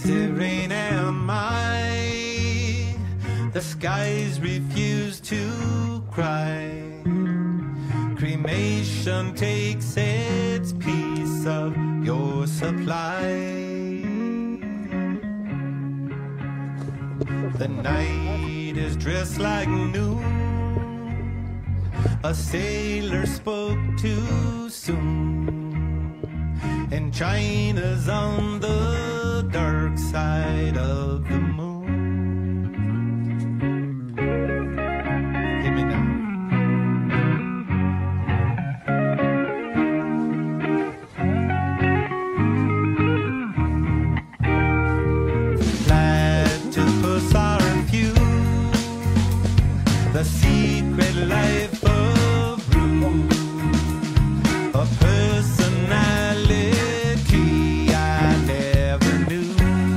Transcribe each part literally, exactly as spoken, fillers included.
Serene am I, the skies refuse to cry. Cremation takes its piece of your supply. The night is dressed like noon. A sailor spoke too soon, and China's on the dark side of the moon. Hit me now. Platypus are few, the secret life of Rue, a personality I never knew.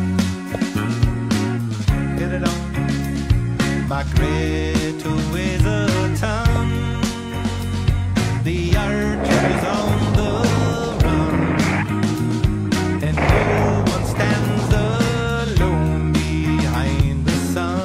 Get it on. My Greta weighs a ton, the archer's on the run, and no one stands alone behind the sun.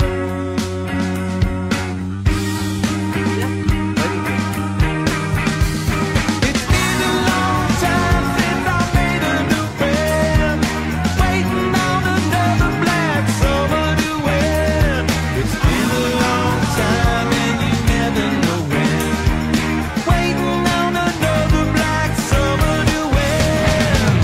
It's been a long time since I made a new friend, waiting on another black summer to end. It's been a long time and you never know when, waiting on another black summer to end.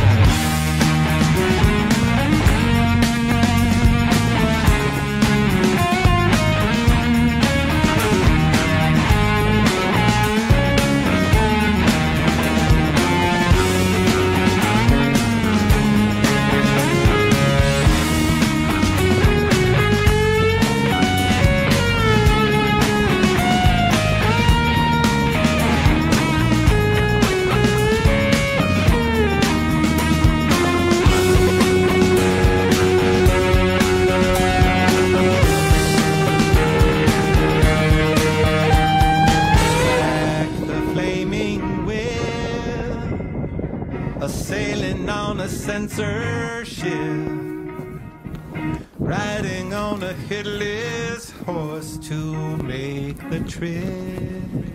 Back the flaming wheel, a sailing on a censorship, riding on a headless horse to make the trip.